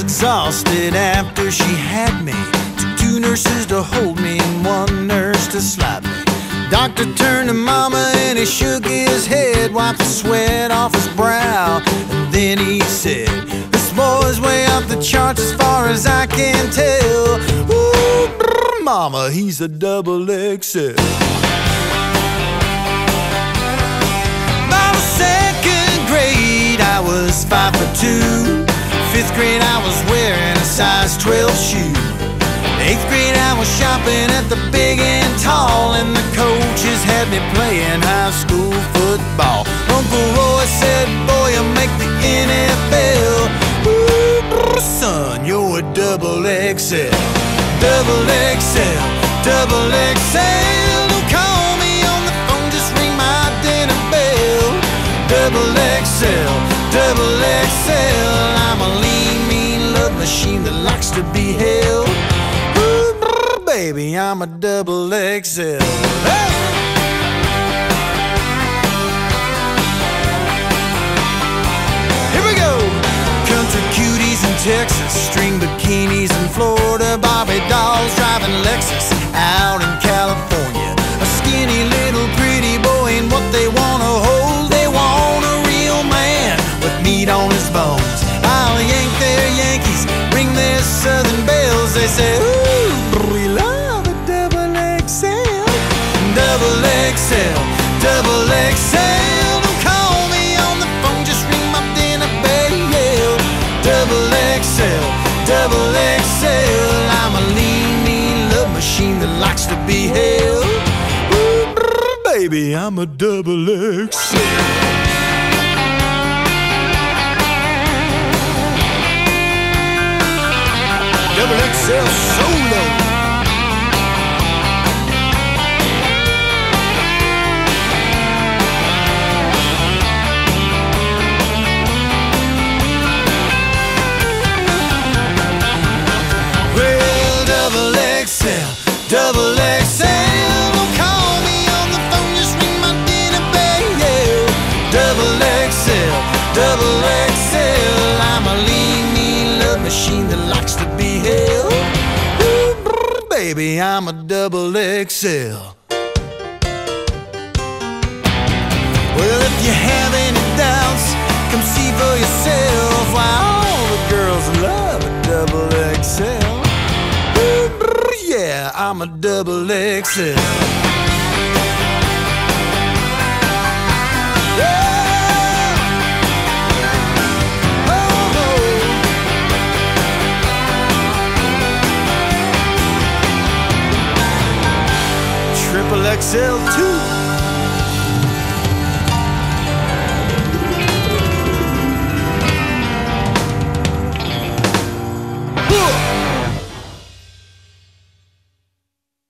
exhausted after she had me. Took 2 nurses to hold me and 1 nurse to slap me. Doctor turned to Mama and he shook his head, wiped the sweat off his brow, and then he said, "This boy's way off the charts as far as I can tell. Ooh, brr, Mama, he's a double XL." By the 2nd grade, I was 5'2". 5th grade, I was wearing a size 12 shoe. 8th grade, I was shopping at the Big and Tall, and the coaches had me playing high school football. Uncle Roy said, "Boy, you'll make the NFL." Ooh, son, you're a double XL. Double XL, double XL. Don't call me on the phone, just ring my dinner bell. Double XL, double XL. I'm a lean, mean love machine that likes to be held. Baby, I'm a double XL. Hey! Here we go. Country cuties in Texas, string bikinis in Florida, Barbie dolls driving Lexus out in California. A skinny little pretty boy ain't what they wanna hold. They want a real man with meat on his bones. I'll yank their Yankees, ring their Southern bells. They say, "Ooh, we love a double XL." Double XL, double XL. Don't call me on the phone, just ring my dinner bell. Double XL, double XL. I'm a lean, mean love machine that likes to be held. Ooh, brr, baby, I'm a double XL. Double XL solo. Well, double XL, double XL. Don't call me on the phone, just ring my dinner bell. Double XL, double XL. I'm a lean, mean love machine that likes to be held. Ooh, brr, baby, I'm a double XL. Well, if you have any doubts, come see for yourself why all the girls love a double XL. Ooh, brr, yeah, I'm a double XL. Triple XL too.